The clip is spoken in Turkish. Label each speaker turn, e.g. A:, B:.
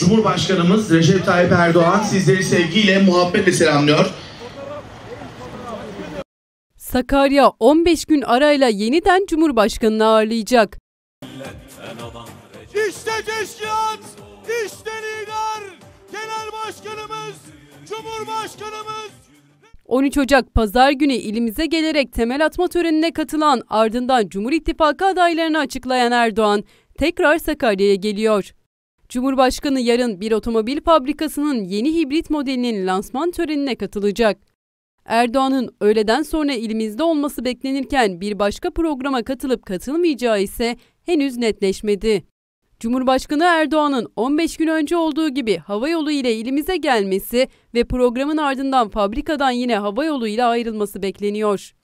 A: Cumhurbaşkanımız Recep Tayyip Erdoğan sizleri sevgiyle, muhabbetle selamlıyor.
B: Sakarya 15 gün arayla yeniden Cumhurbaşkanı'nı ağırlayacak.
C: İşte teşkilat, işte lider, genel başkanımız, Cumhurbaşkanımız.
B: 13 Ocak Pazar günü ilimize gelerek temel atma törenine katılan, ardından Cumhur İttifakı adaylarını açıklayan Erdoğan tekrar Sakarya'ya geliyor. Cumhurbaşkanı yarın bir otomobil fabrikasının yeni hibrit modelinin lansman törenine katılacak. Erdoğan'ın öğleden sonra ilimizde olması beklenirken bir başka programa katılıp katılmayacağı ise henüz netleşmedi. Cumhurbaşkanı Erdoğan'ın 15 gün önce olduğu gibi havayolu ile ilimize gelmesi ve programın ardından fabrikadan yine havayolu ile ayrılması bekleniyor.